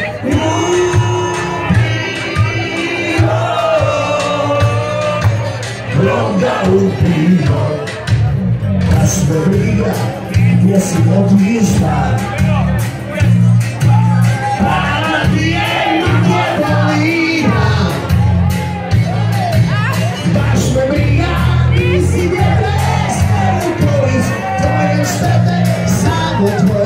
Longa o pior, a sua briga e esse modo está. Para que ele não quer liga, mas me briga e se me depois, foi esta vez, sabe?